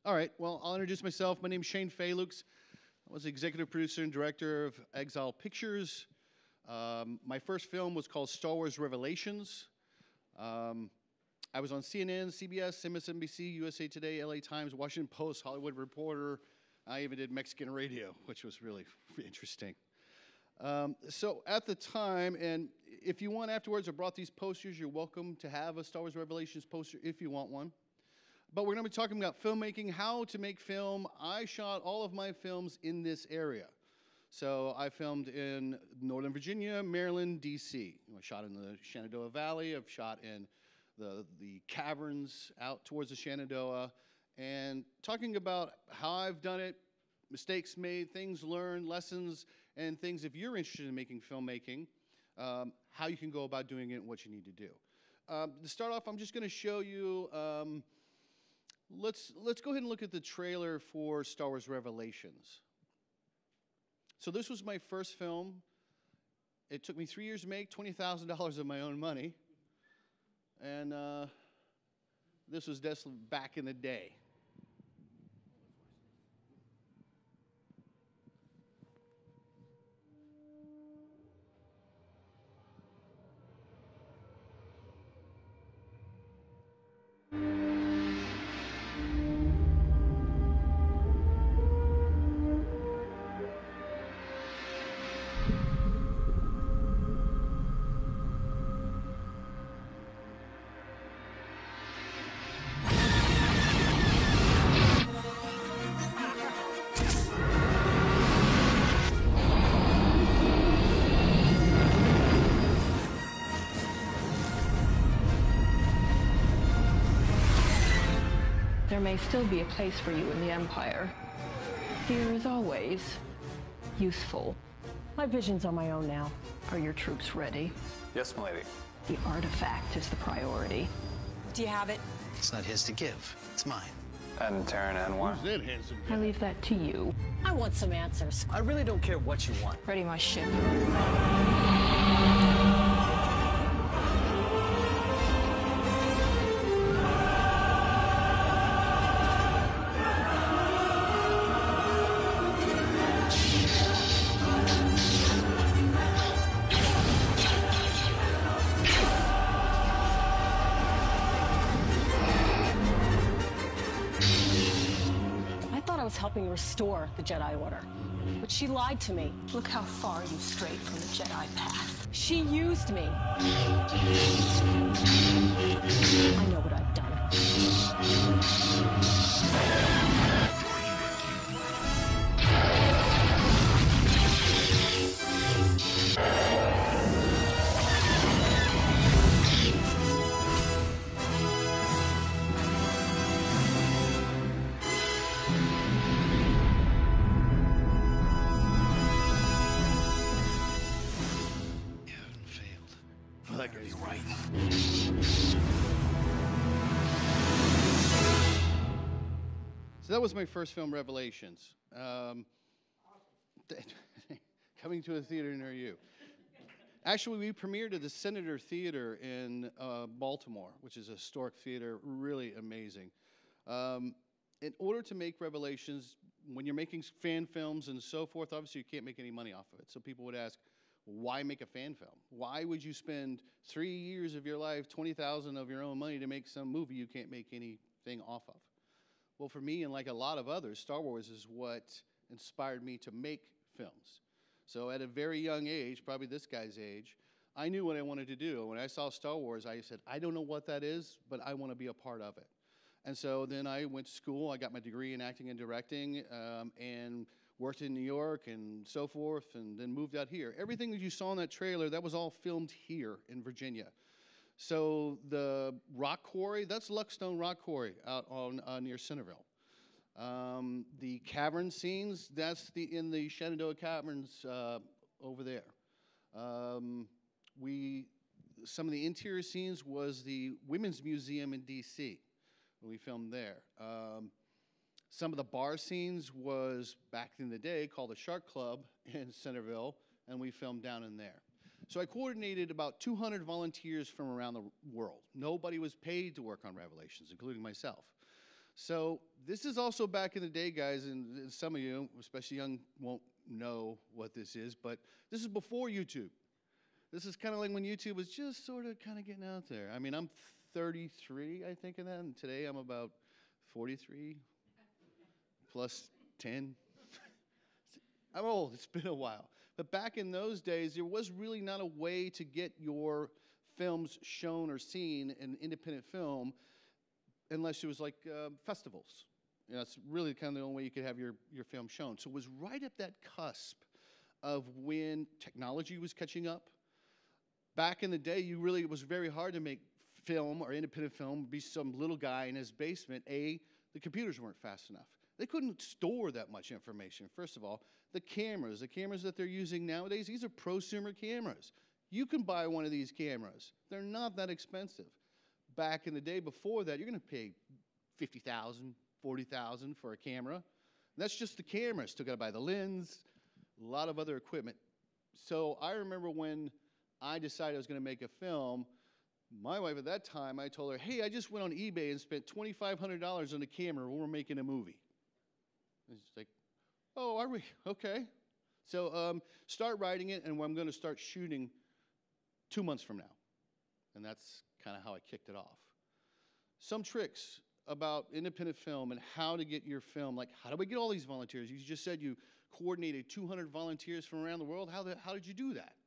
All right, well, I'll introduce myself. My name's Shane Felux. I was the executive producer and director of Exile Pictures. My first film was called Star Wars Revelations. I was on CNN, CBS, MSNBC, USA Today, LA Times, Washington Post, Hollywood Reporter. I even did Mexican radio, which was really interesting. So at the time, and if you want afterwards, I brought these posters. You're welcome to have a Star Wars Revelations poster if you want one. But we're going to be talking about filmmaking, how to make film. I shot all of my films in this area. So I filmed in Northern Virginia, Maryland, D.C. I shot in the Shenandoah Valley. I've shot in the caverns out towards the Shenandoah. And talking about how I've done it, mistakes made, things learned, lessons, and things if you're interested in making filmmaking, how you can go about doing it and what you need to do. To start off, I'm just going to show you, let's go ahead and look at the trailer for Star Wars Revelations. So this was my first film. It took me 3 years to make, $20,000 of my own money. And this was definitely back in the day. There may still be a place for you in the Empire. Fear is always useful. My vision's on my own now. Are your troops ready? Yes, milady. The artifact is the priority. Do you have it? It's not his to give. It's mine. And Terran Anwar. Who's that handsome guy? I leave that to you. I want some answers. I really don't care what you want. Ready my ship. Helping restore the Jedi Order. But she lied to me. Look how far you strayed from the Jedi path. She used me. I know what I've done. That guy's right. So that was my first film, Revelations. Coming to a theater near you. Actually, we premiered at the Senator Theater in Baltimore, which is a historic theater, really amazing. In order to make Revelations, when you're making fan films and so forth, obviously you can't make any money off of it. So people would ask, why make a fan film? Why would you spend 3 years of your life, $20,000 of your own money to make some movie you can't make anything off of? Well, for me and like a lot of others, Star Wars is what inspired me to make films. So at a very young age, probably this guy's age, I knew what I wanted to do. When I saw Star Wars, I said, I don't know what that is, but I want to be a part of it. And so then I went to school. I got my degree in acting and directing, and worked in New York and so forth, and then moved out here. Everything that you saw in that trailer, that was all filmed here in Virginia. So the rock quarry, that's Luckstone Rock Quarry out on near Centerville. The cavern scenes, that's in the Shenandoah Caverns over there. Some of the interior scenes was the Women's Museum in D.C. We filmed there. Some of the bar scenes was back in the day called the Shark Club in Centerville, and we filmed down in there. So I coordinated about 200 volunteers from around the world. Nobody was paid to work on Revelations, including myself. So this is also back in the day, guys, and some of you, especially young, won't know what this is, but this is before YouTube. This is kind of like when YouTube was just sort of kind of getting out there. I mean, I'm 33, I think, in that, and today I'm about 43 plus 10. I'm old. It's been a while. But back in those days, there was really not a way to get your films shown or seen in independent film unless it was like festivals. You know, it's really kind of the only way you could have your film shown. So it was right at that cusp of when technology was catching up. Back in the day, it was very hard to make film or independent film, be some little guy in his basement. The computers weren't fast enough. They couldn't store that much information. First of all, the cameras that they're using nowadays, these are prosumer cameras. You can buy one of these cameras. They're not that expensive. Back in the day before that, you're going to pay $50,000, $40,000 for a camera. And that's just the camera. Still got to buy the lens, a lot of other equipment. So I remember when I decided I was going to make a film, my wife at that time, I told her, hey, I just went on eBay and spent $2,500 on a camera when we're making a movie. And she's like, oh, are we? Okay. So start writing it, and I'm going to start shooting 2 months from now. And that's kind of how I kicked it off. Some tricks about independent film and how to get your film. Like, how do we get all these volunteers? You just said you coordinated 200 volunteers from around the world. How did you do that?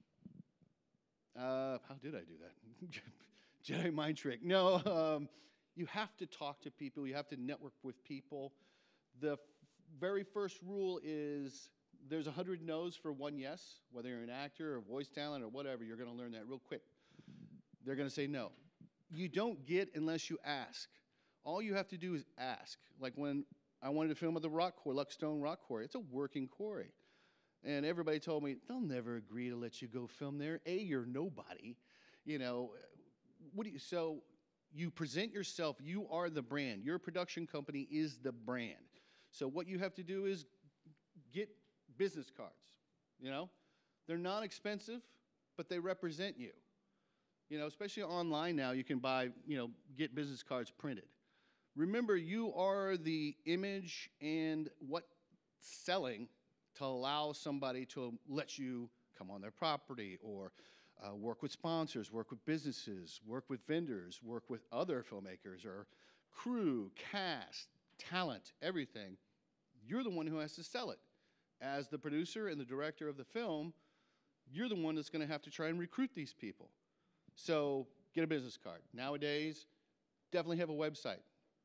How did I do that? Jedi mind trick. No, you have to talk to people. You have to network with people. The very first rule is there's 100 no's for one yes. Whether you're an actor or voice talent or whatever, you're going to learn that real quick. They're going to say no. You don't get unless you ask. All you have to do is ask. Like when I wanted to film at the rock quarry, Luckstone Rock Quarry. It's a working quarry. And everybody told me, they'll never agree to let you go film there. You're nobody. You know, so you present yourself. You are the brand. Your production company is the brand. So what you have to do is get business cards. You know, they're not expensive, but they represent you. You know, especially online now, you can buy, get business cards printed. Remember, you are the image and what's selling to allow somebody to let you come on their property or work with sponsors, work with businesses, work with vendors, work with other filmmakers or crew, cast, talent, everything. You're the one who has to sell it. As the producer and the director of the film, you're the one that's going to have to try and recruit these people. So get a business card. Nowadays, definitely have a website.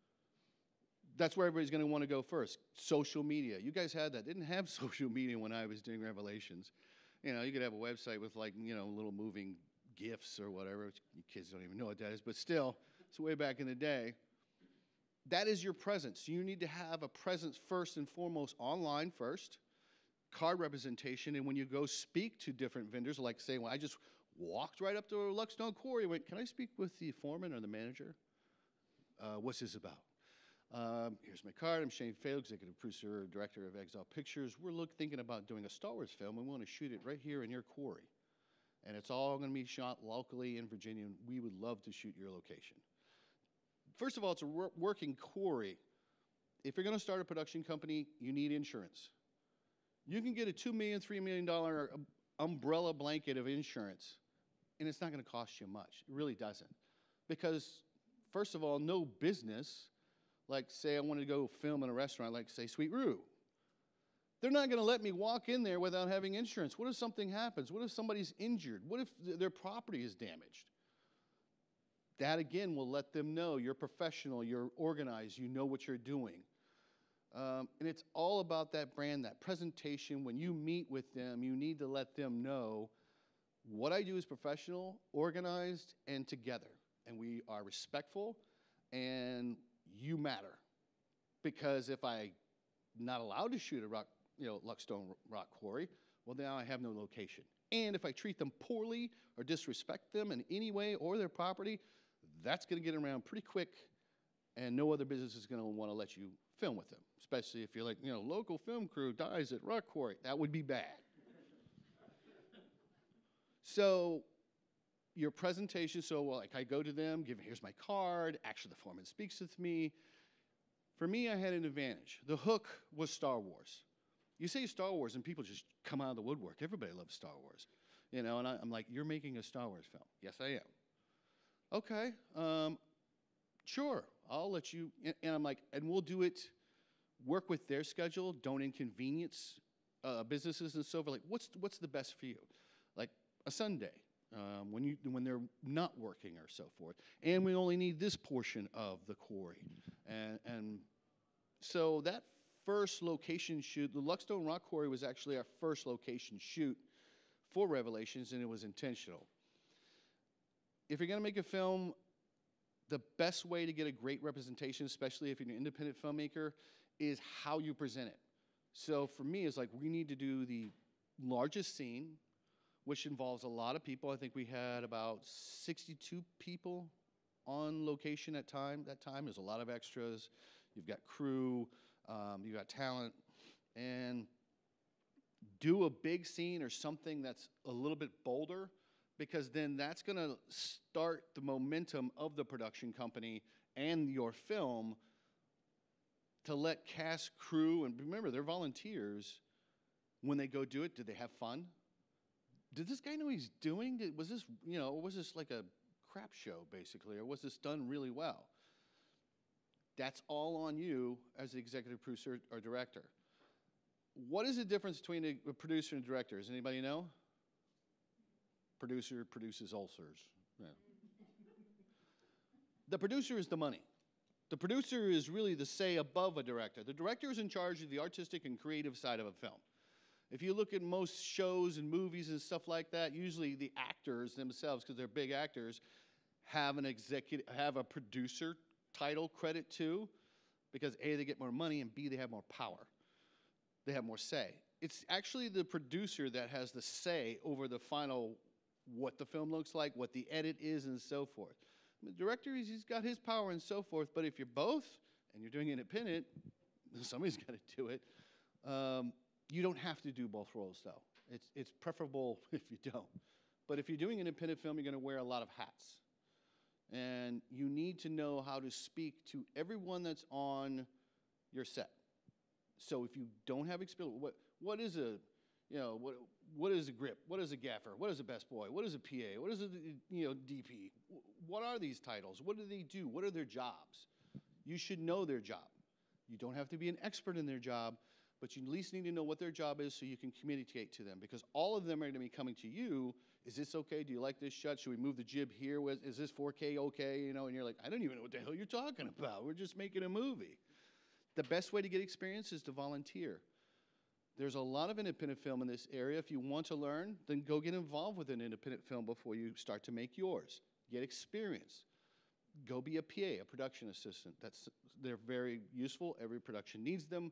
That's where everybody's going to want to go first. Social media. You guys had that. Didn't have social media when I was doing Revelations. You know, you could have a website with like, little moving GIFs or whatever. You kids don't even know what that is, but still, it's way back in the day. That is your presence. You need to have a presence first and foremost online first, card representation, and when you go speak to different vendors, like say, well, I just walked right up to Luckstone Quarry and went, can I speak with the foreman or the manager? What's this about? Here's my card. I'm Shane Felux, executive producer, director of Exile Pictures. We're thinking about doing a Star Wars film, and we want to shoot it right here in your quarry. And it's all going to be shot locally in Virginia, and we would love to shoot your location. First of all, it's a working quarry. If you're going to start a production company, you need insurance. You can get a $2 million, $3 million umbrella blanket of insurance, and it's not going to cost you much. It really doesn't. Because, first of all, no business, like say I wanted to go film in a restaurant, like say Sweet Rue. They're not going to let me walk in there without having insurance. What if something happens? What if somebody's injured? What if their property is damaged? That, again, will let them know you're professional, you're organized, you know what you're doing. And it's all about that brand, that presentation. When you meet with them, you need to let them know what I do is professional, organized, and together. And we are respectful, and you matter. Because if I'm not allowed to shoot a Luckstone Rock Quarry, well, now I have no location. And if I treat them poorly or disrespect them in any way or their property, that's going to get around pretty quick, and no other business is going to want to let you film with them, especially if you're like, local film crew dies at Rock Quarry. That would be bad. So your presentation, like I go to them, here's my card, actually the foreman speaks with me. For me, I had an advantage. The hook was Star Wars. You say Star Wars, and people just come out of the woodwork. Everybody loves Star Wars. You know, and I'm like, you're making a Star Wars film. Yes, I am. Okay, sure, I'll let you. And I'm like, and we'll do it, work with their schedule, don't inconvenience businesses and so forth. Like, what's the best for you? Like a Sunday, when they're not working or so forth. And we only need this portion of the quarry. And so that first location shoot, the Luckstone Rock Quarry was actually our first location shoot for Revelations, and it was intentional. If you're going to make a film, the best way to get a great representation, especially if you're an independent filmmaker, is how you present it. So for me, it's like we need to do the largest scene, which involves a lot of people. I think we had about 62 people on location at that time. There's a lot of extras. You've got crew, you've got talent, and do a big scene or something that's a little bit bolder, because then that's going to start the momentum of the production company and your film to let cast, crew, and remember, they're volunteers. When they go do it, did they have fun? Did this guy know what he's doing? Was this, was this like a crap show, basically, or was this done really well? That's all on you as the executive producer or director. What is the difference between a producer and a director? Does anybody know? Producer produces ulcers. Yeah. The producer is the money. The producer is really the say above a director. The director is in charge of the artistic and creative side of a film. If you look at most shows and movies and stuff like that, usually the actors themselves, because they're big actors, have a producer title credit too, because A, they get more money, and B, they have more power. They have more say. It's actually the producer that has the say over the final, what the film looks like, what the edit is, and so forth. The director, he's got his power and so forth, but if you're both, and you're doing independent, somebody's got to do it. You don't have to do both roles, though. It's preferable if you don't. But if you're doing an independent film, you're going to wear a lot of hats. And you need to know how to speak to everyone that's on your set. So if you don't have experience, what is a, what is a grip? What is a gaffer? What is a best boy? What is a PA? What is a, DP? What are these titles? What do they do? What are their jobs? You should know their job. You don't have to be an expert in their job, but you at least need to know what their job is so you can communicate to them, because all of them are going to be coming to you. Is this okay? Do you like this shot? Should we move the jib here? Is this 4K okay? And you're like, I don't even know what the hell you're talking about. We're just making a movie. The best way to get experience is to volunteer. There's a lot of independent film in this area. If you want to learn, then go get involved with an independent film before you start to make yours. Get experience. Go be a PA, a production assistant. They're very useful. Every production needs them.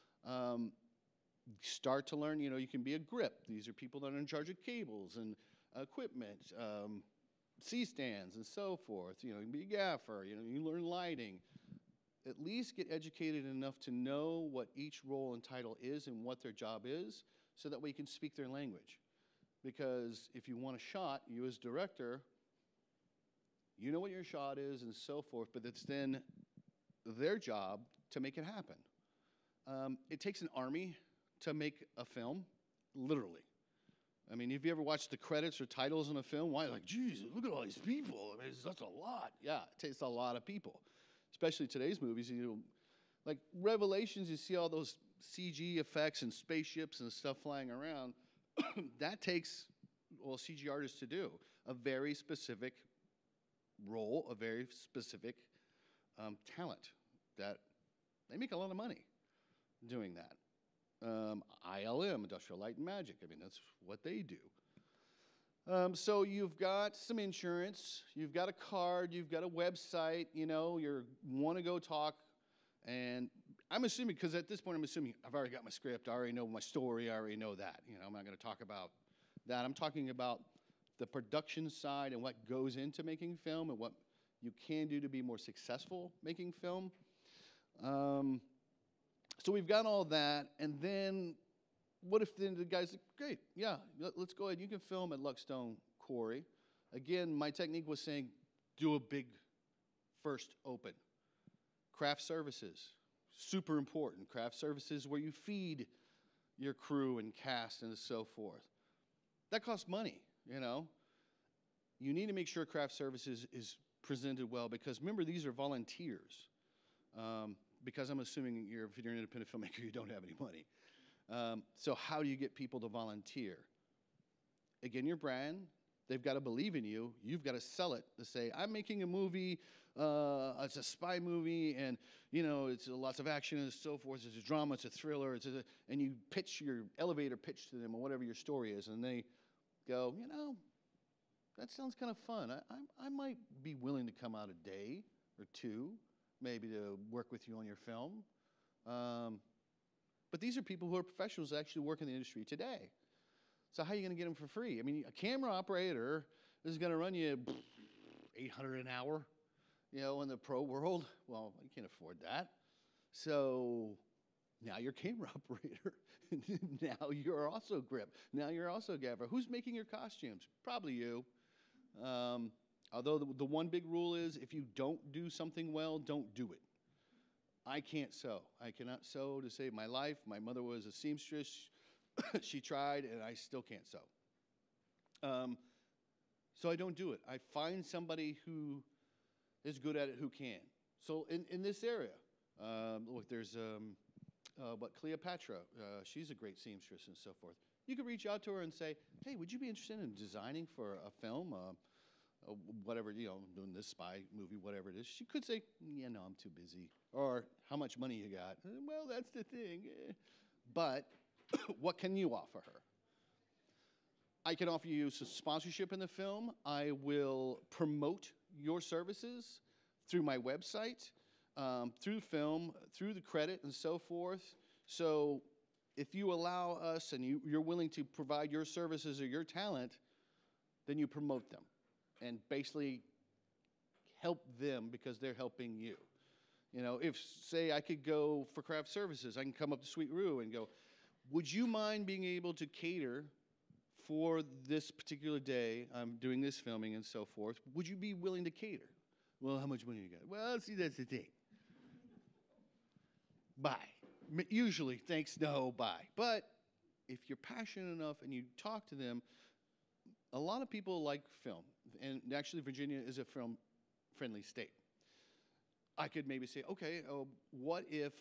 Start to learn, you can be a grip. These are people that are in charge of cables and equipment, C-stands and so forth. You can be a gaffer, you learn lighting. At least get educated enough to know what each role and title is and what their job is, so that way you can speak their language. Because if you want a shot, you as director, you know what your shot is and so forth, but it's then their job to make it happen. It takes an army to make a film, literally. I mean, have you ever watched the credits or titles in a film? Why? Like, geez, look at all these people. I mean, that's a lot. Yeah, it takes a lot of people. Especially today's movies, like Revelations, you see all those CG effects and spaceships and stuff flying around. That takes, CG artists to do a very specific role, a very specific talent that they make a lot of money doing that. ILM, Industrial Light and Magic, I mean, that's what they do. So you've got some insurance, you've got a card, you've got a website, you want to go talk, and I'm assuming, because at this point I'm assuming I've already got my script, I already know my story, I already know that. I'm not going to talk about that. I'm talking about the production side and what goes into making film and what you can do to be more successful making film. So we've got all that, and then what if then the guy's like, great, yeah, let's go ahead. You can film at Luckstone Quarry. Again, my technique was saying, do a big first open. Craft services. super important. Craft services where you feed your crew and cast and so forth. That costs money, you know. You need to make sure craft services is presented well because remember, these are volunteers. Because I'm assuming if you're an independent filmmaker, you don't have any money. So how do you get people to volunteer? Again, your brand, they've got to believe in you. You've got to sell it to say, I'm making a movie, it's a spy movie, and you know, it's lots of action and so forth. It's a drama, it's a thriller, and you pitch your elevator pitch to them or whatever your story is, and they go, you know, that sounds kind of fun. I might be willing to come out a day or two, maybe to work with you on your film. But these are people who are professionals that actually work in the industry today. So how are you going to get them for free? I mean, a camera operator is going to run you $800 an hour, you know, in the pro world. Well, you can't afford that. So now you're camera operator. Now you're also grip. Now you're also gaffer. Who's making your costumes? Probably you. Although the one big rule is if you don't do something well, don't do it. I can't sew. I cannot sew to save my life. My mother was a seamstress. She tried, and I still can't sew. So I don't do it. I find somebody who is good at it who can. So in this area, look, there's Cleopatra. She's a great seamstress and so forth. You could reach out to her and say, hey, would you be interested in designing for a film? Whatever, you know, doing this spy movie, whatever it is. She could say, yeah, no, I'm too busy. Or, how much money you got? Well, that's the thing. But what can you offer her? I can offer you some sponsorship in the film. I will promote your services through my website, through film, through the credit, and so forth. So if you allow us and you're willing to provide your services or your talent, then you promote them and basically help them because they're helping you. You know, if, say, I could go for craft services, I can come up to Sweet Rue and go, would you mind being able to cater for this particular day? I'm doing this filming and so forth. Would you be willing to cater? Well, how much money you got? Well, see, that's the thing. Bye. Usually, thanks, no, bye. But if you're passionate enough and you talk to them, a lot of people like film. And actually, Virginia is a film-friendly state. I could maybe say, okay, what if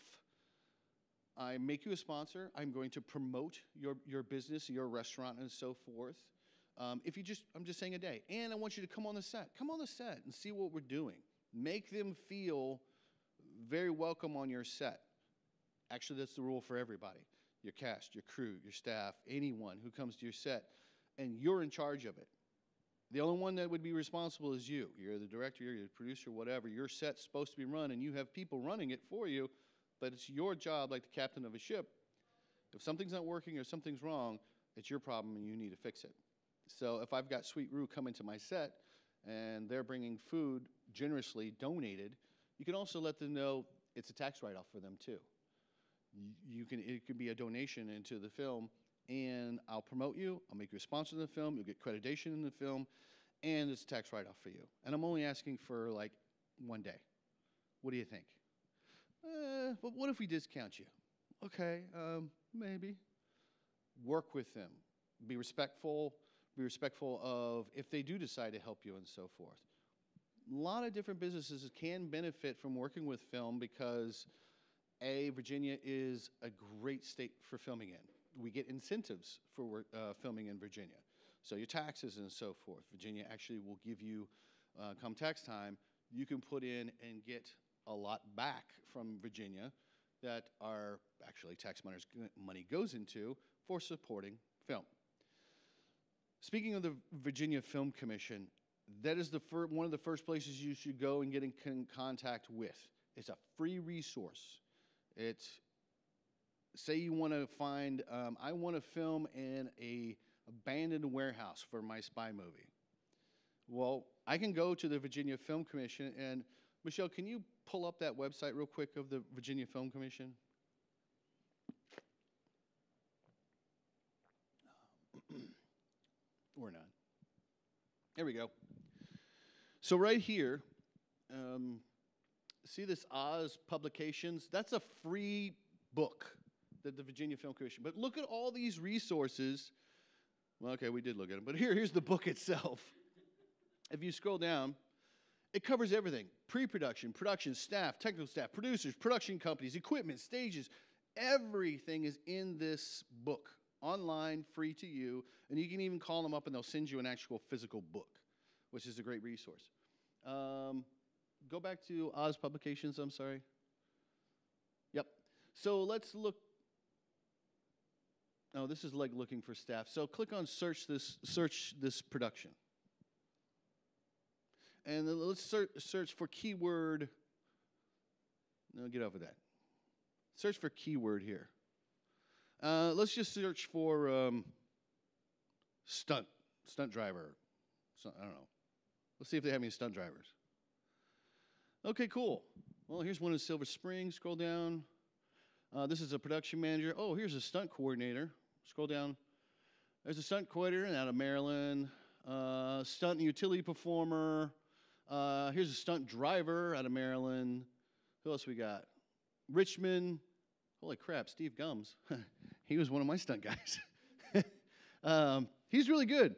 I make you a sponsor? I'm going to promote your business, your restaurant, and so forth. If you just, I'm just saying a day. And I want you to come on the set. Come on the set and see what we're doing. Make them feel very welcome on your set. Actually, that's the rule for everybody. Your cast, your crew, your staff, anyone who comes to your set. And you're in charge of it. The only one that would be responsible is you. You're the director, you're the producer, whatever. Your set's supposed to be run, and you have people running it for you, but it's your job, like the captain of a ship. If something's not working or something's wrong, it's your problem, and you need to fix it. So if I've got Sweet Rue coming to my set, and they're bringing food generously donated, you can also let them know it's a tax write-off for them, too. It could be a donation into the film, and I'll promote you, I'll make you a sponsor in the film, you'll get accreditation in the film, and it's a tax write-off for you. And I'm only asking for like 1 day. What do you think? But what if we discount you? Okay, maybe. Work with them. Be respectful of if they do decide to help you and so forth. A lot of different businesses can benefit from working with film because Virginia is a great state for filming in. We get incentives for filming in Virginia. So your taxes and so forth. Virginia actually will give you, come tax time, you can put in and get a lot back from Virginia that our actually tax money goes into for supporting film. Speaking of the Virginia Film Commission, that is one of the first places you should go and get in contact with. It's a free resource. It's, say you want to find, I want to film in a abandoned warehouse for my spy movie. Well, I can go to the Virginia Film Commission, and Michelle, can you pull up that website real quick of the Virginia Film Commission? Or not. There we go. So right here, see this Oz Publications? That's a free book that the Virginia Film Commission. But look at all these resources. Well, okay, we did look at them, but here's the book itself. If you scroll down, it covers everything. Pre-production, production, staff, technical staff, producers, production companies, equipment, stages. Everything is in this book, online, free to you, and you can even call them up and they'll send you an actual physical book, which is a great resource. Go back to Oz Publications, I'm sorry. Yep. So let's look. Oh, this is like looking for staff. So click on search this production. And then let's search for keyword. No, get off of that. Search for keyword here. Let's just search for stunt driver. I don't know. Let's see if they have any stunt drivers. Okay, cool. Well, here's one in Silver Springs. Scroll down. This is a production manager. Oh, here's a stunt coordinator. Scroll down. There's a stunt coordinator out of Maryland. Stunt and utility performer. Here's a stunt driver out of Maryland. Who else we got? Richmond. Holy crap, Steve Gums. He was one of my stunt guys. He's really good.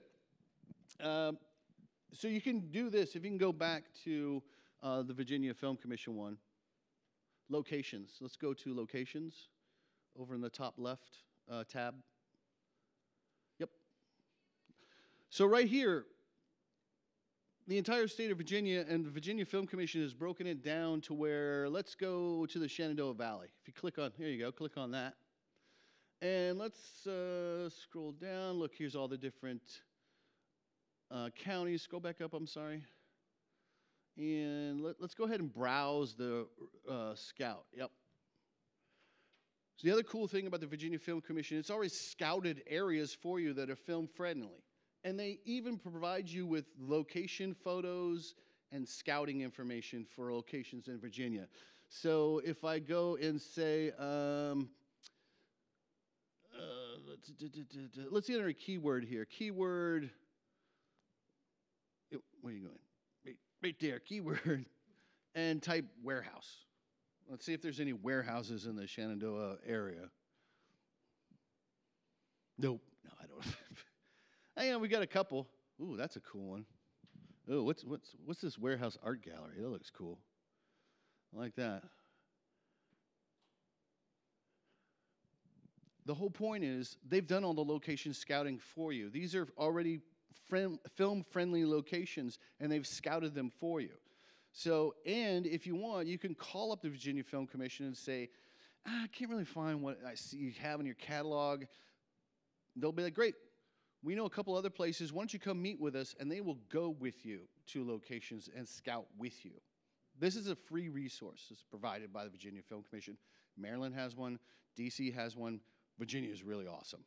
So you can do this. If you can go back to the Virginia Film Commission one. Locations. Let's go to locations over in the top left tab. Yep. So right here, the entire state of Virginia and the Virginia Film Commission has broken it down to where, let's go to the Shenandoah Valley. If you click on, here you go, click on that. And let's scroll down. Look, here's all the different counties. Scroll back up, I'm sorry. And let's go ahead and browse the scout. Yep. So the other cool thing about the Virginia Film Commission, it's already scouted areas for you that are film friendly. And they even provide you with location photos and scouting information for locations in Virginia. So if I go and say, let's enter a keyword here. Keyword, where are you going? Right there, keyword, and type warehouse. Let's see if there's any warehouses in the Shenandoah area. Nope, no, I don't. Hang on, we got a couple. Ooh, that's a cool one. Oh, what's this warehouse art gallery? That looks cool. I like that. The whole point is they've done all the location scouting for you. These are already film-friendly locations, and they've scouted them for you. So, and if you want, you can call up the Virginia Film Commission and say, I can't really find what I see you have in your catalog. They'll be like, great. We know a couple other places. Why don't you come meet with us, and they will go with you to locations and scout with you. This is a free resource. It's provided by the Virginia Film Commission. Maryland has one. D.C. has one. Virginia is really awesome.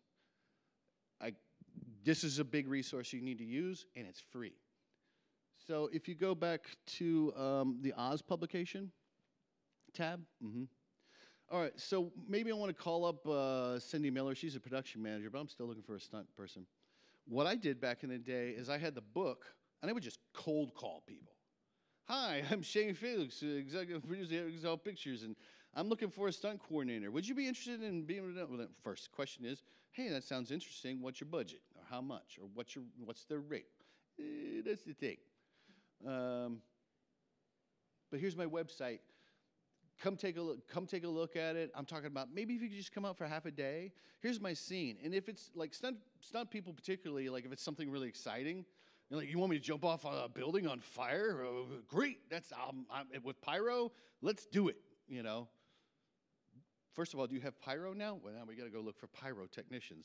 This is a big resource you need to use, and it's free. So if you go back to the Oz publication tab. All right, so maybe I want to call up Cindy Miller. She's a production manager, but I'm still looking for a stunt person. What I did back in the day is I had the book, and I would just cold call people. Hi, I'm Shane Felux, executive producer of Exile Pictures, and I'm looking for a stunt coordinator. Would you be interested in being? Well, the first question is, hey, that sounds interesting. What's your budget, or how much, or what's their rate? That's the thing. But here's my website. Come take a look. Come take a look at it. I'm talking about maybe if you could just come out for half a day. Here's my scene, and if it's like stunt people particularly, like if it's something really exciting, you're like, you want me to jump off a building on fire? Oh, great. That's with pyro. Let's do it. You know. First of all, do you have pyro now? Well, now we got to go look for pyrotechnicians.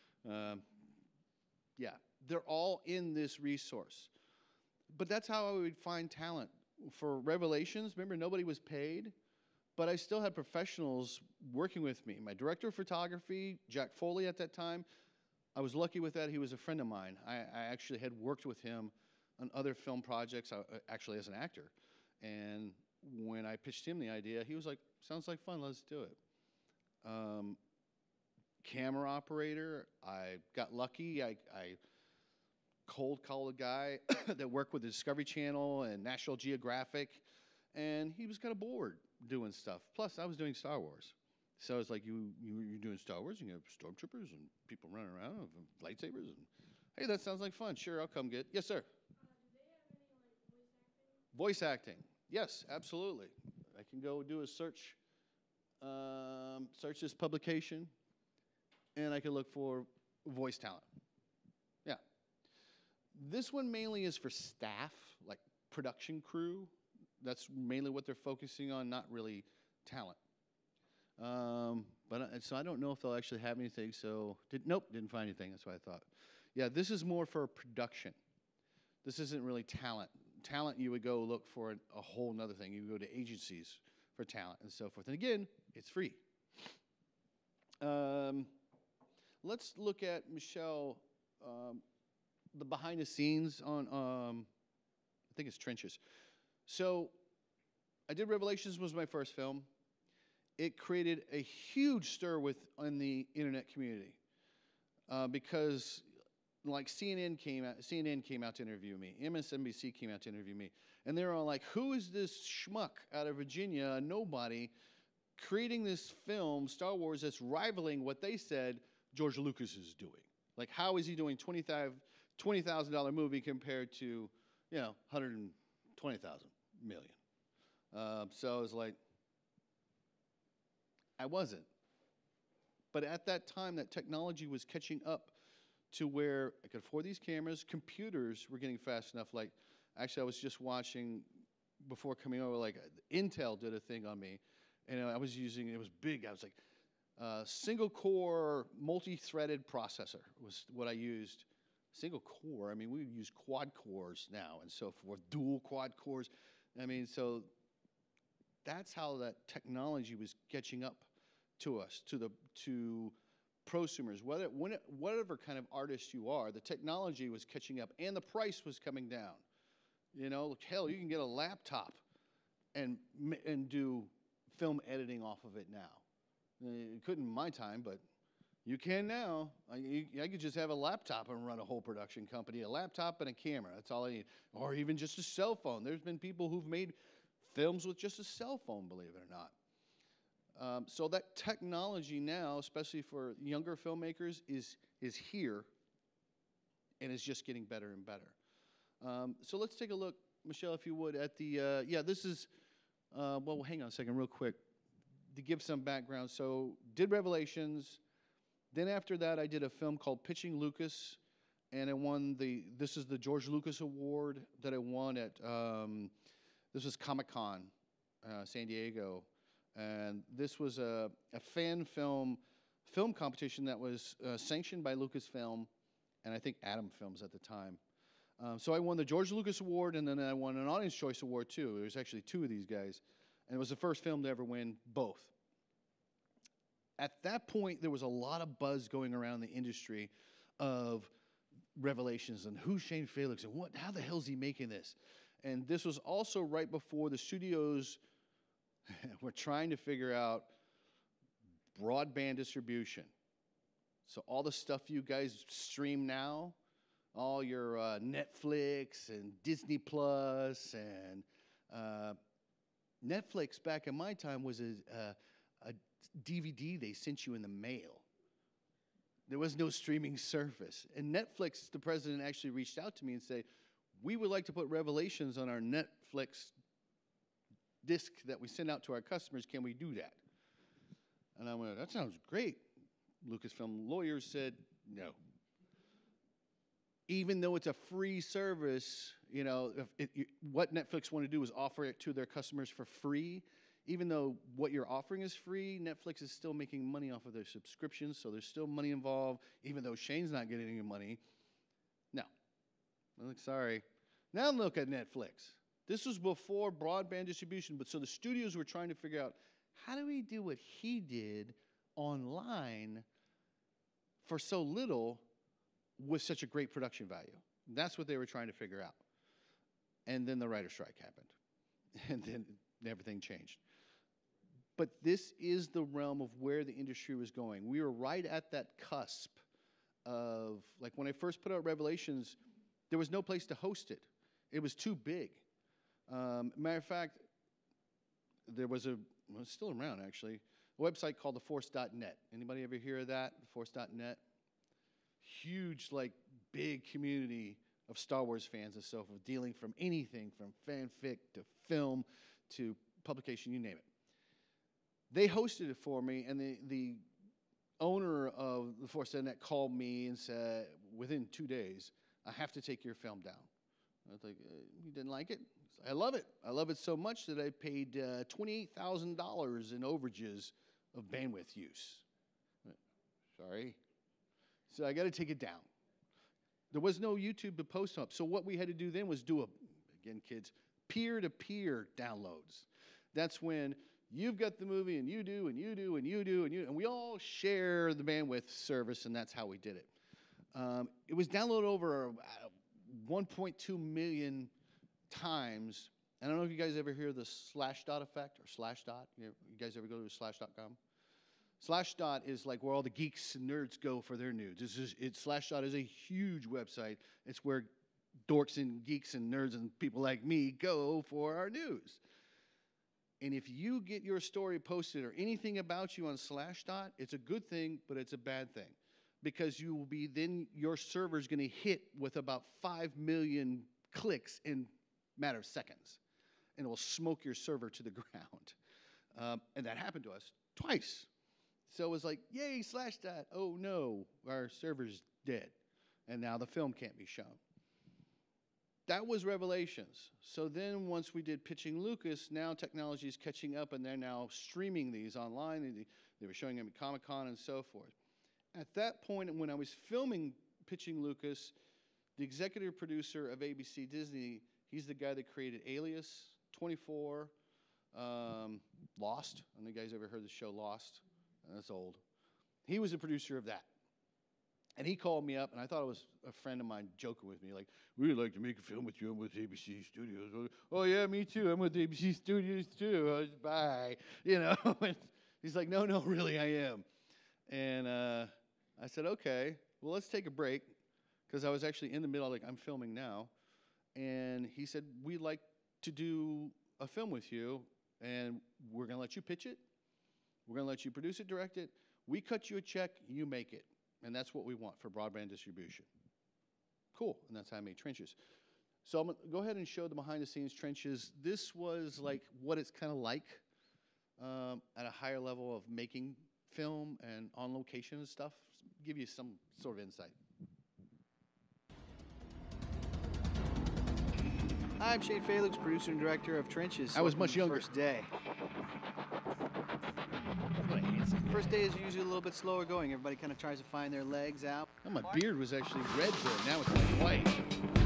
Yeah, they're all in this resource. But that's how I would find talent. For Revelations, remember, nobody was paid, but I still had professionals working with me. My director of photography, Jack Foley at that time, I was lucky with that. He was a friend of mine. I actually had worked with him on other film projects, actually as an actor. And when I pitched him the idea, he was like, sounds like fun, let's do it. Camera operator, I got lucky. I cold called a guy that worked with the Discovery Channel and National Geographic, and he was kind of bored doing stuff. Plus, I was doing Star Wars. So it's like, you're doing Star Wars, and you have stormtroopers and people running around with lightsabers. And, hey, that sounds like fun. Sure, I'll come get. Yes, sir. Do they have any like Voice acting. Yes, absolutely. I can go do a search, search this publication, and I can look for voice talent. Yeah. This one mainly is for staff, like production crew. That's mainly what they're focusing on, not really talent. So I don't know if they'll actually have anything. So nope, didn't find anything. That's what I thought. Yeah, this is more for production. This isn't really talent. Talent, you would go look for a whole nother thing. You would go to agencies for talent and so forth. And again, it's free. Let's look at, Michelle, the behind the scenes on, I think it's Trenches. So I did Revelations, was my first film. It created a huge stir in the internet community because like CNN came out to interview me, MSNBC came out to interview me, and they were all like, who is this schmuck out of Virginia, a nobody, creating this film, Star Wars, that's rivaling what they said George Lucas is doing? Like, how is he doing $20,000 movie compared to, $120,000 million? So I was like, I wasn't. But at that time, that technology was catching up to where I could afford these cameras. Computers were getting fast enough. Like, actually, I was just watching before coming over, like, Intel did a thing on me. And I was using, it was big. I was like, single core, multi-threaded processor was what I used. Single core, I mean, we use quad cores now and so forth, dual quad cores. I mean, so that's how that technology was catching up to us, to prosumers. Whatever kind of artist you are, the technology was catching up, and the price was coming down. Hell, you can get a laptop and do film editing off of it now. You couldn't in my time, but you can now. I could just have a laptop and run a whole production company, a laptop and a camera. That's all I need. Or even just a cell phone. There's been people who've made films with just a cell phone, believe it or not. So that technology now, especially for younger filmmakers, is here, and is just getting better and better. So let's take a look, Michelle, if you would, at the, this is, well, hang on a second real quick to give some background. So did Revelations. Then after that, I did a film called Pitching Lucas, and I won this is the George Lucas Award that I won at, this was Comic-Con, San Diego. And this was a fan film competition that was sanctioned by Lucasfilm, and I think Atom Films at the time. So I won the George Lucas Award, and then I won an Audience Choice Award, too. There was actually two of these guys. And it was the first film to ever win both. At that point, there was a lot of buzz going around the industry of Revelations and who's Shane Felux and how the hell is he making this? And this was also right before the studios were trying to figure out broadband distribution. So all the stuff you guys stream now, all your Netflix and Disney Plus and Netflix back in my time was a DVD they sent you in the mail. There was no streaming service. And Netflix, the president actually reached out to me and said, we would like to put Revelations on our Netflix disc that we send out to our customers. Can we do that? And I went, that sounds great. Lucasfilm lawyers said no. Even though it's a free service, what Netflix want to do is offer it to their customers for free. Even though what you're offering is free, Netflix is still making money off of their subscriptions, so there's still money involved, even though Shane's not getting any money. No. I'm like, sorry. Now look at Netflix. This was before broadband distribution, but so the studios were trying to figure out, how do we do what he did online for so little with such a great production value? That's what they were trying to figure out. And then the writer's strike happened. And then everything changed. But this is the realm of where the industry was going. We were right at that cusp of, like when I first put out Revelations, there was no place to host it. It was too big. Matter of fact, there was well, it's still around actually, a website called theforce.net. Anybody ever hear of that? Theforce.net? Huge, like, big community of Star Wars fans and so forth, dealing from anything from fanfic to film to publication, you name it. They hosted it for me, and the owner of the Force.net called me and said, within 2 days, I have to take your film down. I was like, you didn't like it? I love it. I love it so much that I paid $28,000 in overages of bandwidth use. Sorry. So I got to take it down. There was no YouTube to post up. So what we had to do then was do again, kids, peer-to-peer downloads. That's when you've got the movie and you do, and you do, and you do, and we all share the bandwidth service, and that's how we did it. It was downloaded over 1.2 million times. I don't know if you guys ever hear the slash dot effect or slash dot. You guys ever go to slash.com? Slash dot is like where all the geeks and nerds go for their news. Slash dot is a huge website. It's where dorks and geeks and nerds and people like me go for our news. And if you get your story posted or anything about you on slash dot, it's a good thing, but it's a bad thing. Because you will be, then your server's going to hit with about 5 million clicks in a matter of seconds. And it will smoke your server to the ground. And that happened to us twice. So it was like, yay, slash dot. Oh no, our server's dead. And now the film can't be shown. That was Revelations. So then once we did Pitching Lucas, now technology is catching up and they're now streaming these online. And they were showing them at Comic-Con and so forth. At that point, when I was filming Pitching Lucas, the executive producer of ABC Disney, he's the guy that created Alias, 24, Lost. I don't know if you guys ever heard the show Lost. That's old. He was the producer of that. And he called me up, and I thought it was a friend of mine joking with me, like, we'd like to make a film with you. I'm with ABC Studios. Oh, yeah, me too. I'm with ABC Studios, too. Bye. You know, and he's like, no, really, I am. And I said, okay, well, let's take a break, because I was actually in the middle, like, I'm filming now. And he said, we'd like to do a film with you, and we're going to let you pitch it. We're going to let you produce it, direct it. We cut you a check, you make it. And that's what we want for broadband distribution. Cool, and that's how I made Trenches. So I'm going to go ahead and show the behind-the-scenes Trenches. This was like what it's kind of like at a higher level of making film and on location and stuff. Give you some sort of insight. Hi, I'm Shane Felux, producer and director of Trenches. I was much younger. First day. First day is usually a little bit slower going. Everybody kind of tries to find their legs out. Oh, my beard was actually red then. Now it's like white.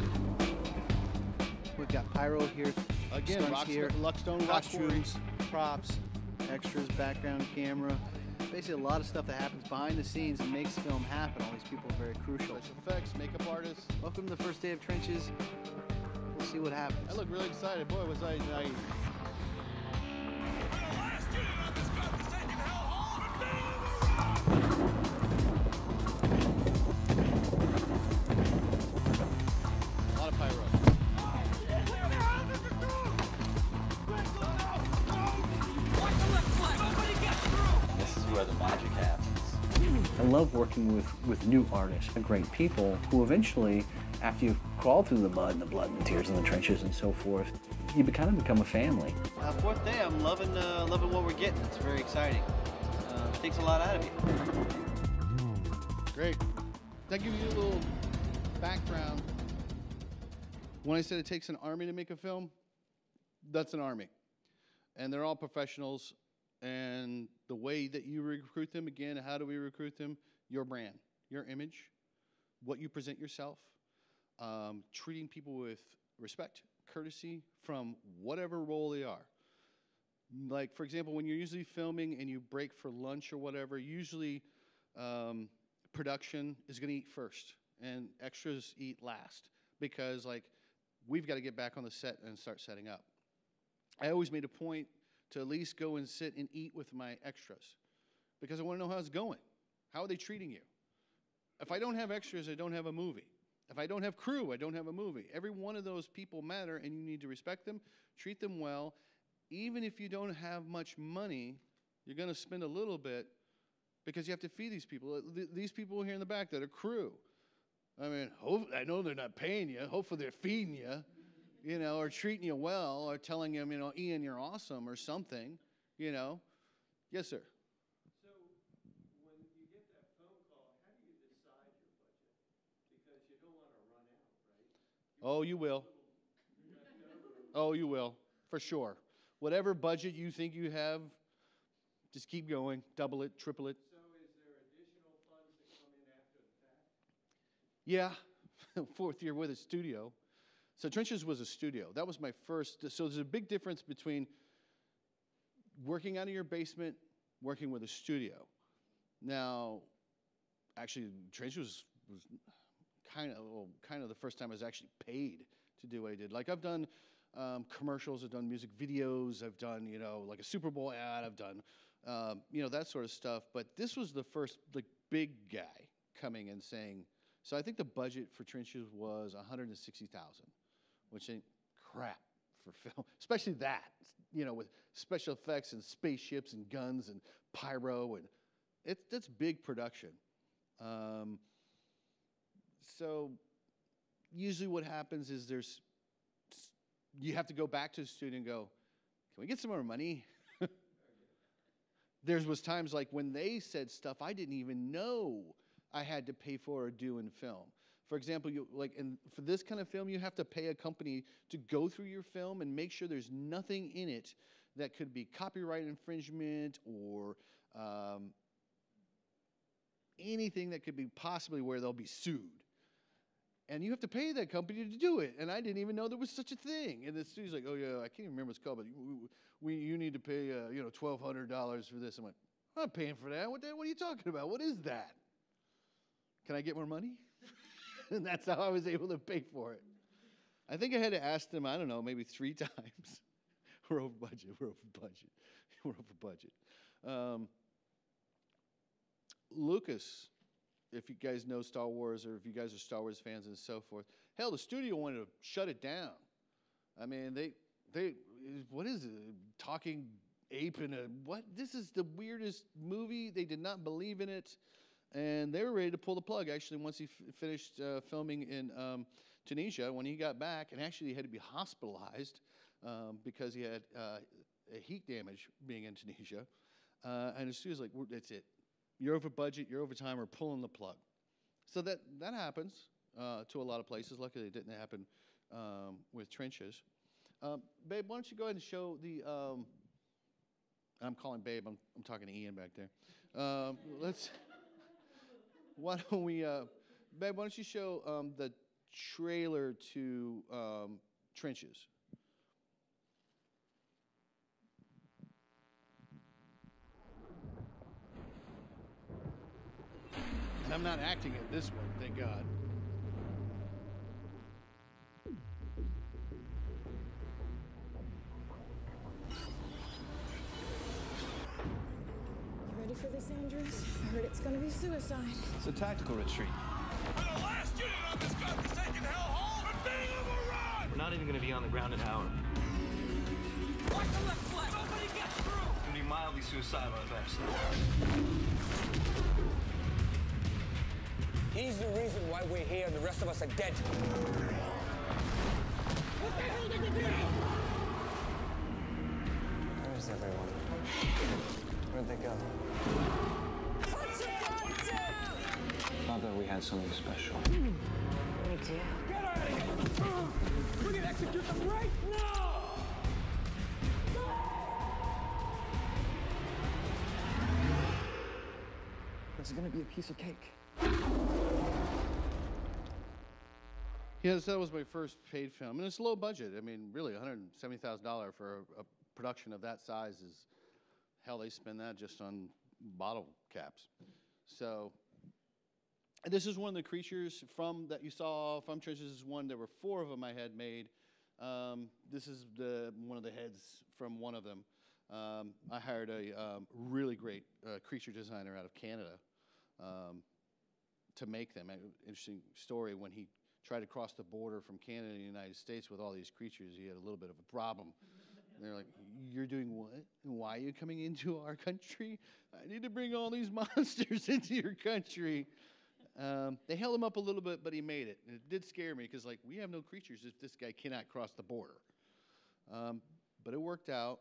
We've got pyro here. Again, Luckstone, costumes, props, extras, background camera. Basically a lot of stuff that happens behind the scenes and makes film happen. All these people are very crucial. Special effects, makeup artists. Welcome to the first day of Trenches. We'll see what happens. I look really excited. Boy, was I naive. A lot of pyro. This is where the magic happens. I love working with new artists and great people who eventually, after you've crawled through the mud and the blood and the tears and the trenches and so forth, you kind of become a family. Fourth day, I'm loving what we're getting. It's very exciting. It takes a lot out of you. Great. That gives you a little background. When I said it takes an army to make a film, that's an army. And they're all professionals. And the way that you recruit them, again, how do we recruit them? Your brand, your image, what you present yourself, treating people with respect, courtesy from whatever role they are. Like, for example, when you're usually filming and you break for lunch or whatever, usually production is going to eat first and extras eat last because, like, we've got to get back on the set and start setting up. I always made a point to at least go and sit and eat with my extras because I want to know how it's going. How are they treating you? If I don't have extras, I don't have a movie. If I don't have crew, I don't have a movie. Every one of those people matter, and you need to respect them, treat them well, even if you don't have much money, you're going to spend a little bit because you have to feed these people. These people here in the back that are crew. I mean, I know they're not paying you. Hopefully they're feeding you, you know, or treating you well, or telling them, you know, Ian, you're awesome, or something, you know. Yes, sir. So when you get that phone call, how do you decide your budget? Because you don't want to run out, right? Oh, you will. Oh, you will, for sure. Whatever budget you think you have, just keep going, double it, triple it. So is there additional funds that come in after the fact? Yeah, fourth year with a studio. So Trenches was a studio. That was my first. So there's a big difference between working out of your basement, working with a studio. Now, actually, Trenches was kind of the first time I was actually paid to do what I did. Like I've done commercials, I've done music videos, I've done, you know, like a Super Bowl ad, I've done, you know, that sort of stuff. But this was the first, like, big guy coming and saying, so I think the budget for Trenches was $160,000, which ain't crap for film, especially that, you know, with special effects and spaceships and guns and pyro, and that's big production. So usually what happens is you have to go back to the studio and go, can we get some more money? There was times like when they said stuff I didn't even know I had to pay for or do in film. For example, for this kind of film, you have to pay a company to go through your film and make sure there's nothing in it that could be copyright infringement or anything that could be possibly where they'll be sued. And you have to pay that company to do it. And I didn't even know there was such a thing. And the studio's like, oh, yeah, I can't even remember what it's called, but you need to pay, you know, $1,200 for this. I'm like, I'm not paying for that. What are you talking about? What is that? Can I get more money? And that's how I was able to pay for it. I think I had to ask them, I don't know, maybe 3 times. We're over budget, we're over budget, we're over budget. Lucas, if you guys know Star Wars or if you guys are Star Wars fans and so forth, hell, the studio wanted to shut it down. I mean, what is it? Talking ape in a, what? This is the weirdest movie. They did not believe in it. And they were ready to pull the plug, actually, once he finished filming in Tunisia. When he got back, and actually he had to be hospitalized because he had a heat damage being in Tunisia. And the studio's like, that's it. You're over budget, you're over time, we're pulling the plug. So that happens to a lot of places. Luckily, it didn't happen with Trenches. Babe, why don't you go ahead and show the, I'm calling Babe, I'm talking to Ian back there. Why don't we, Babe, why don't you show the trailer to Trenches? And I'm not acting at this one, thank God. You ready for this, Andrews? I heard it's gonna be suicide. It's a tactical retreat. We're the last unit on this godforsaken hellhole! We're being overrun! We're not even going to be on the ground an hour. Watch the left flank! Nobody gets through! It's going to be mildly suicidal at best. He's the reason why we're here and the rest of us are dead. What the hell did you do? Where's everyone? Where'd they go? Put your gun down! Thought that we had something special. Me too. Get out of here! We can execute them right now! It's gonna be a piece of cake. Yes, that was my first paid film, and it's low budget. I mean, really, $170,000 for a production of that size is, hell, they spend that just on bottle caps. So, and this is one of the creatures that you saw from Trenches. This is one. There were 4 of them I had made. This is one of the heads from one of them. I hired a really great creature designer out of Canada to make them. Interesting story, when he tried to cross the border from Canada to the United States with all these creatures, he had a little bit of a problem. And they're like, you're doing what? And why are you coming into our country? I need to bring all these monsters into your country. They held him up a little bit, but he made it. And it did scare me because, like, we have no creatures if this guy cannot cross the border. But it worked out.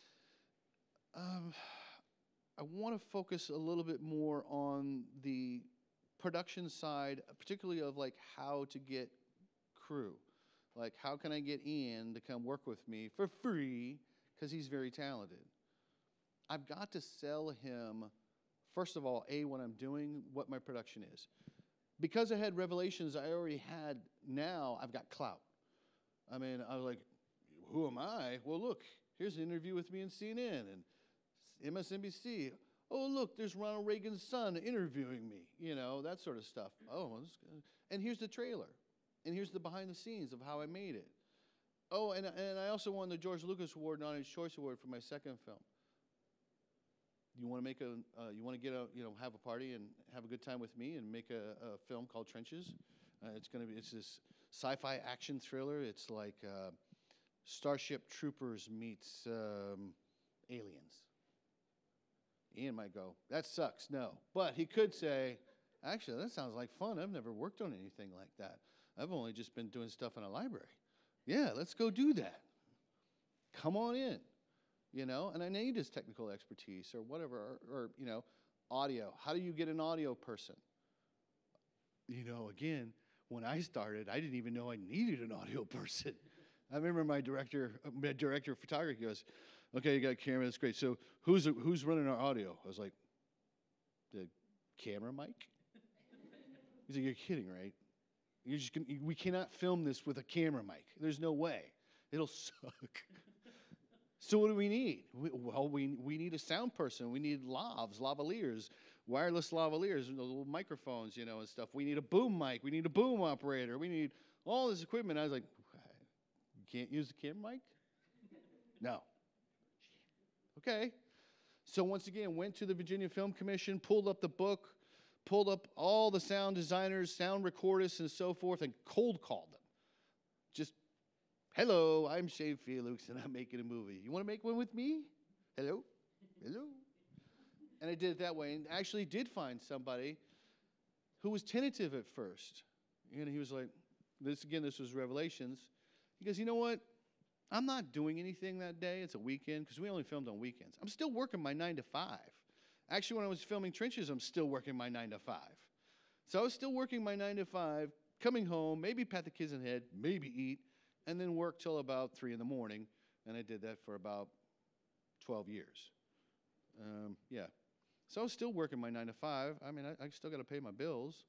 I want to focus a little bit more on the production side, particularly of, like, how to get crew. Like, how can I get Ian to come work with me for free because he's very talented? I've got to sell him, first of all, what I'm doing, what my production is. Because I had Revelations, I already had, now I've got clout. I mean, I was like, who am I? Well, look, here's an interview with me in CNN and MSNBC. Oh, look, there's Ronald Reagan's son interviewing me, you know, that sort of stuff. Oh, that's good. And here's the trailer. And here's the behind the scenes of how I made it. Oh, and I also won the George Lucas Award, Audience Choice Award for my second film. You want to make you want to get have a party and have a good time with me and make a film called Trenches. It's this sci-fi action thriller. It's like Starship Troopers meets aliens. Ian might go, that sucks, no. But he could say, actually, that sounds like fun. I've never worked on anything like that. I've only just been doing stuff in a library. Yeah, let's go do that. Come on in, you know? And I need his technical expertise or whatever, or you know, audio. How do you get an audio person? You know, again, when I started, I didn't even know I needed an audio person. I remember my director of photography goes, okay, you got a camera, that's great. So who's running our audio? I was like, the camera mic? He's like, you're kidding, right? We cannot film this with a camera mic. There's no way. It'll suck. So what do we need? We need a sound person. We need lavaliers, wireless lavaliers, little microphones, you know, and stuff. We need a boom mic. We need a boom operator. We need all this equipment. I was like, you can't use the camera mic? No. Okay. So once again, went to the Virginia Film Commission, pulled up the book, pulled up all the sound designers, sound recordists, and so forth, and cold called them. Just, hello, I'm Shane Felux, and I'm making a movie. You want to make one with me? Hello? Hello? And I did it that way, and actually did find somebody who was tentative at first. And he was like, this was Revelations. He goes, you know what? I'm not doing anything that day. It's a weekend, because we only filmed on weekends. I'm still working my 9 to 5. Actually, when I was filming Trenches, I'm still working my 9 to 5. So I was still working my 9 to 5, coming home, maybe pat the kids in the head, maybe eat, and then work till about 3 in the morning. And I did that for about 12 years. Yeah. So I was still working my 9 to 5. I mean, I still got to pay my bills.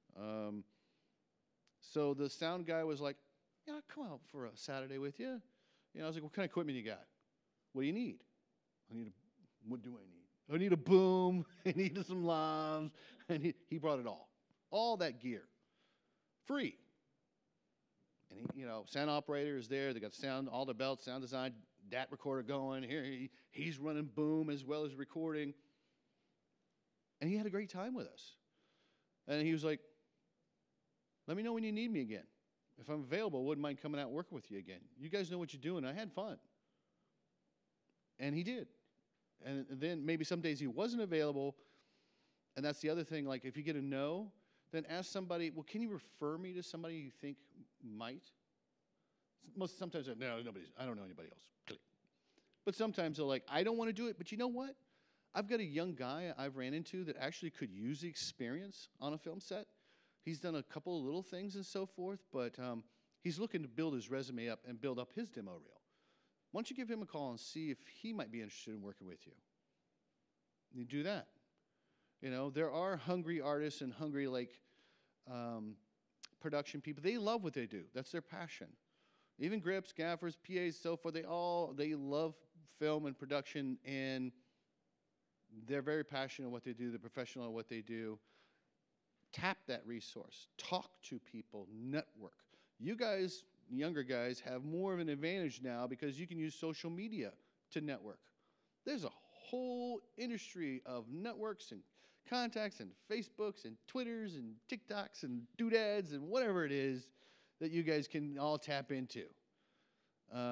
So the sound guy was like, yeah, I'll come out for a Saturday with you. You know, I was like, what kind of equipment you got? What do you need? What do I need? I need a boom. I need some lavs. And he brought it all. All that gear. Free. And he, you know, sound operator is there. They got sound, all the belts, sound design, DAT recorder going. Here he's running boom as well as recording. And he had a great time with us. And he was like, let me know when you need me again. If I'm available, I wouldn't mind coming out and working with you again. You guys know what you're doing. I had fun. And he did. And then maybe some days he wasn't available. And that's the other thing. Like, if you get a no, then ask somebody, well, can you refer me to somebody you think might? Sometimes, no, I don't know anybody else. Click. But sometimes they're like, I don't want to do it. But you know what? I've got a young guy I've ran into that actually could use the experience on a film set. He's done a couple of little things and so forth, but he's looking to build his resume up and build up his demo reel. Why don't you give him a call and see if he might be interested in working with you? You do that. You know, there are hungry artists and hungry, like, production people. They love what they do. That's their passion. Even grips, gaffers, PAs, so forth, they love film and production, and they're very passionate in what they do. They're professional at what they do. Tap that resource. Talk to people. Network. You guys, younger guys, have more of an advantage now because you can use social media to network. There's a whole industry of networks and contacts and Facebooks and Twitters and TikToks and doodads and whatever it is that you guys can all tap into.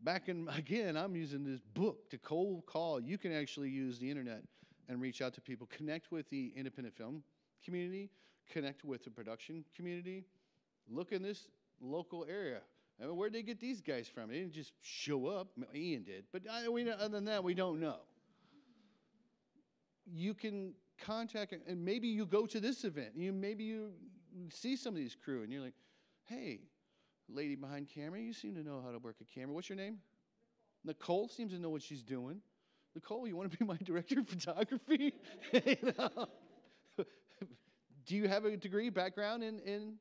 again, I'm using this book to cold call. You can actually use the internet and reach out to people, connect with the independent film community, connect with the production community. Look in this local area. I mean, where'd they get these guys from? They didn't just show up. Ian did. But other than that, we don't know. You can contact, and maybe you go to this event. Maybe you see some of these crew, and you're like, hey, lady behind camera, you seem to know how to work a camera. What's your name? Nicole seems to know what she's doing. Nicole, you want to be my director of photography? You know? Do you have a degree, background in? I did media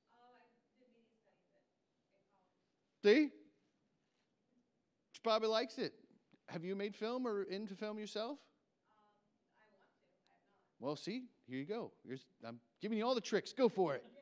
studies in college. See? She probably likes it. Have you made film or into film yourself? I want to. I have not. Well, see, here you go. I'm giving you all the tricks. Go for it.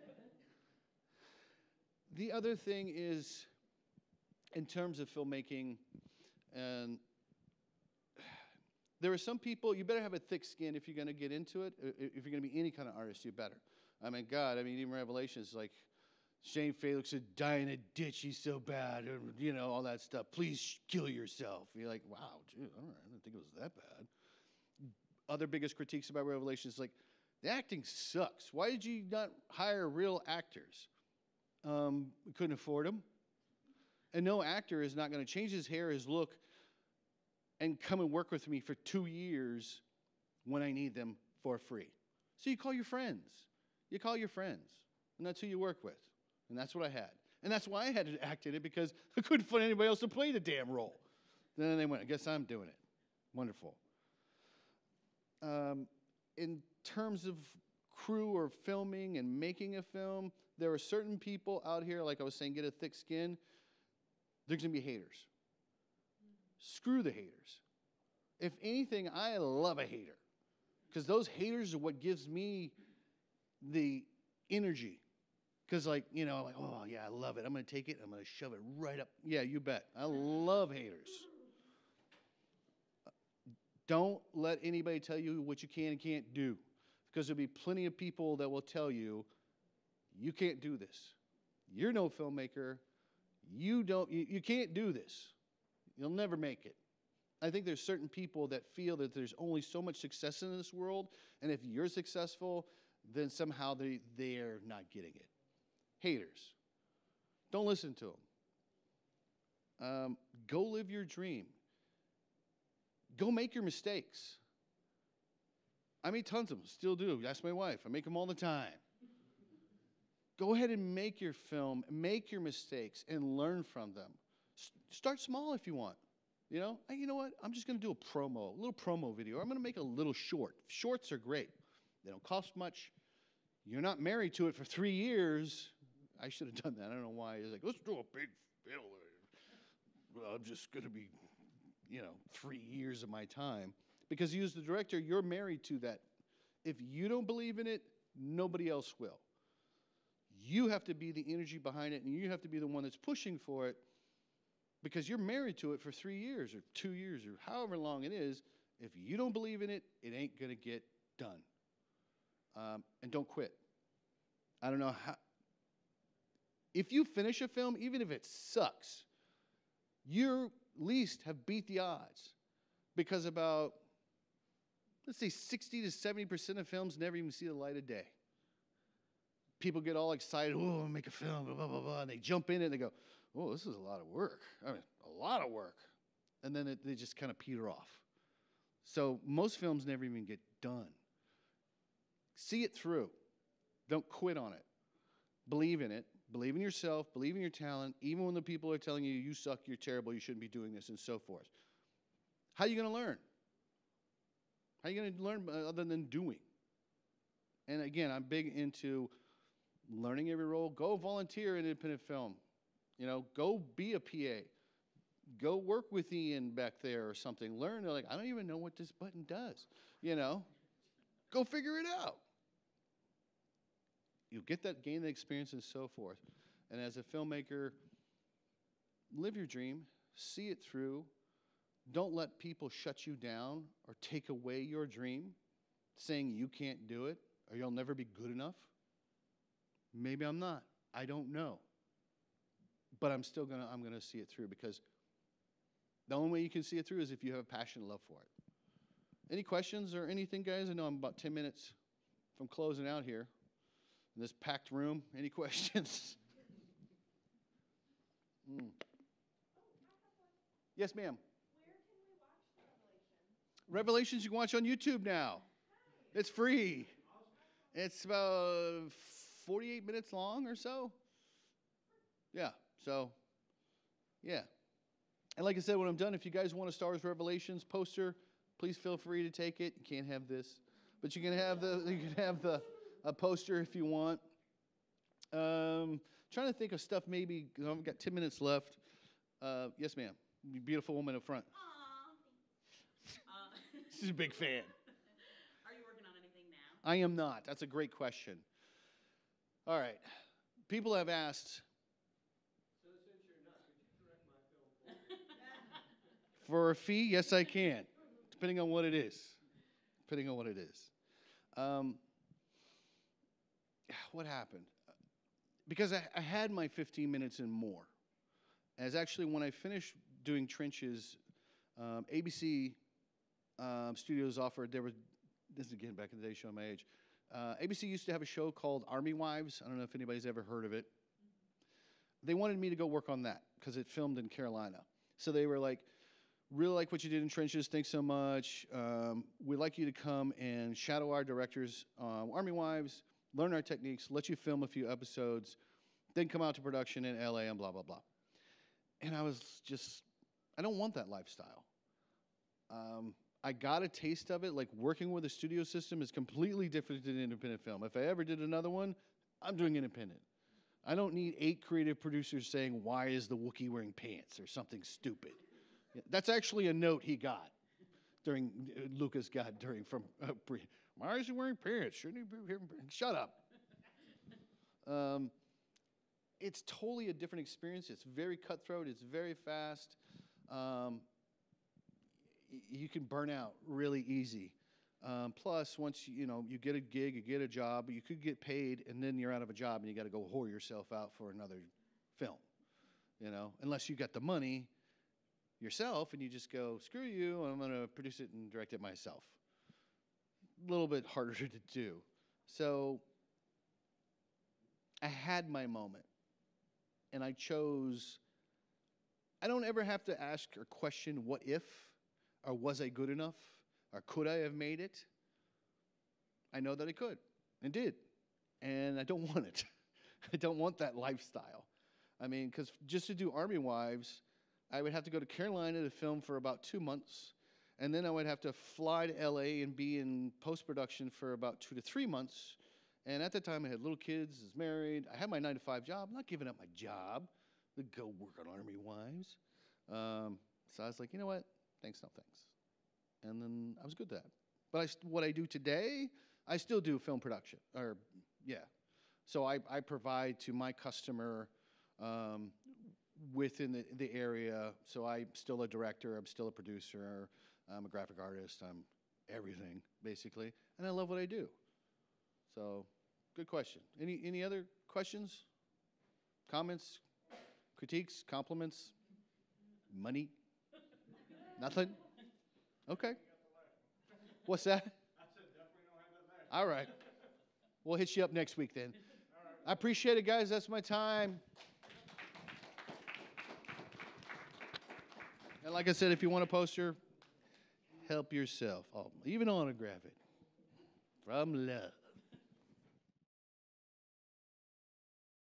The other thing is, in terms of filmmaking, and there are some people, you better have a thick skin if you're going to get into it. If you're going to be any kind of artist, you better. I mean, God, even Revelations, like, Shane Felix would die in a ditch, he's so bad, or, you know, all that stuff. Please kill yourself. You're like, wow, dude, all right, I didn't think it was that bad. Other biggest critiques about Revelations is like, the acting sucks. Why did you not hire real actors? We couldn't afford them. And no actor is not going to change his hair, his look, and come and work with me for 2 years when I need them for free. So you call your friends. You call your friends. And that's who you work with. And that's what I had. And that's why I had to act in it, because I couldn't find anybody else to play the damn role. Then they went, I guess I'm doing it. Wonderful. In terms of crew or filming and making a film, there are certain people out here, like I was saying, get a thick skin. There's going to be haters. Screw the haters. If anything, I love a hater, because those haters are what gives me the energy. Because, like, you know, like, oh, yeah, I love it. I'm going to take it. I'm going to shove it right up. Yeah, you bet. I love haters. Don't let anybody tell you what you can and can't do, because there'll be plenty of people that will tell you, you can't do this. You're no filmmaker. You can't do this. You'll never make it. I think there's certain people that feel that there's only so much success in this world, and if you're successful, then somehow they're not getting it. Haters. Don't listen to them. Go live your dream. Go make your mistakes. I make tons of them, still do. Ask my wife. I make them all the time. Go ahead and make your film, make your mistakes, and learn from them. Start small if you want. You know, hey, you know what? I'm just going to do a little promo video. I'm going to make a little short. Shorts are great. They don't cost much. You're not married to it for 3 years. I should have done that. I don't know why. It's like, let's do a big film. Well, I'm just going to be, 3 years of my time. Because you as the director, you're married to that. If you don't believe in it, nobody else will. You have to be the energy behind it, and you have to be the one that's pushing for it, because you're married to it for 3 years or 2 years or however long it is. If you don't believe in it, it ain't going to get done. And don't quit. I don't know how. If you finish a film, even if it sucks, you at least have beat the odds. Because about, let's say, 60 to 70% of films never even see the light of day. People get all excited, oh, I'll make a film, blah, blah, blah, and they jump in it and they go, oh, this is a lot of work. I mean, a lot of work. And then they just kind of peter off. So most films never even get done. See it through. Don't quit on it. Believe in it. Believe in yourself. Believe in your talent, even when the people are telling you, you suck, you're terrible, you shouldn't be doing this, and so forth. How are you going to learn? How are you going to learn other than doing? And again, I'm big into learning every role. Go volunteer in independent film. Go be a PA. Go work with Ian back there or something. Learn. They're like, I don't even know what this button does. Go figure it out. You'll gain the experience and so forth. And as a filmmaker, live your dream. See it through. Don't let people shut you down or take away your dream, saying you can't do it or you'll never be good enough. Maybe I'm not. I don't know. But I'm gonna see it through, because The only way you can see it through is if you have a passion and love for it. Any questions or anything, guys? I know I'm about 10 minutes from closing out here in this packed room. Any questions? Yes, ma'am. Where can we watch the Revelations? Revelations you can watch on YouTube now. It's free. It's about 48 minutes long or so. Yeah, so, yeah. And like I said, when I'm done, if you guys want a Star Wars Revelations poster, please feel free to take it. You can't have this, but you can have a poster if you want. Trying to think of stuff maybe, I've got 10 minutes left. Yes, ma'am. Beautiful woman up front. She's a big fan. Are you working on anything now? I am not. That's a great question. All right. People have asked. So since you're not, could you direct my film for me? For a fee, yes, I can. Depending on what it is. Depending on what it is. What happened? Because I had my 15 minutes and more. As actually, when I finished doing Trenches, ABC Studios offered, this is again back in the day showing my age, ABC used to have a show called Army Wives. I don't know if anybody's ever heard of it. They wanted me to go work on that because it filmed in Carolina. So they were like, really like what you did in Trenches, thanks so much. We'd like you to come and shadow our directors, Army Wives, learn our techniques, let you film a few episodes, then come out to production in LA and blah, blah, blah. And I was just, I don't want that lifestyle. I got a taste of it. Like working with a studio system is completely different than independent film. If I ever did another one, I'm doing independent. I don't need 8 creative producers saying, why is the Wookiee wearing pants or something stupid. That's actually a note he got during, Lucas got during from, why is he wearing pants? Shouldn't he be wearing pants? Shut up. It's totally a different experience. It's very cutthroat. It's very fast. You can burn out really easy. Plus, once you get a gig, you get a job, you could get paid, and then you're out of a job and you got to go whore yourself out for another film. Unless you got the money yourself and you just go, screw you, I'm going to produce it and direct it myself. A little bit harder to do. So I had my moment, and I chose. I don't ever have to ask or question what if, or was I good enough, or could I have made it? I know that I could and did, and I don't want it. I don't want that lifestyle. I mean, because just to do Army Wives, I would have to go to Carolina to film for about 2 months, and then I would have to fly to LA and be in post-production for about 2 to 3 months. And at the time, I had little kids, was married. I had my 9-to-5 job. I'm not giving up my job to go work on Army Wives. So I was like, you know what? Thanks, no thanks. And then I was good at that. But what I do today, I still do film production. So I provide to my customer within the area. So I'm still a director. I'm still a producer. I'm a graphic artist. I'm everything, basically. And I love what I do. So, good question. Any other questions? Comments? Critiques? Compliments? Money? Nothing? Okay. What's that? I said definitely don't have that laugh. All right. We'll hit you up next week then. I appreciate it, guys. That's my time. And like I said, if you want a poster, help yourself. I'll even autograph it. From love.